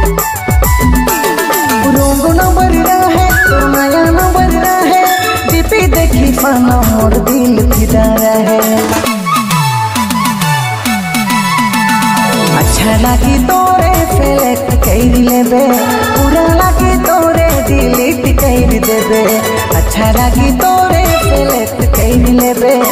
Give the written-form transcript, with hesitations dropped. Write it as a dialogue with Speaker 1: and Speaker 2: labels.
Speaker 1: रंग न बढ़ रहा है तो माया न बढ़ रहा है, दीपी देखी पाना मोर दिल फिदा रहे। अच्छा लगी तोरे सेलेक्ट कर लेबे, पूरा लगी तोरे डिलीट कर देबे। अच्छा लगी तोरे सेलेक्ट कर लेबे,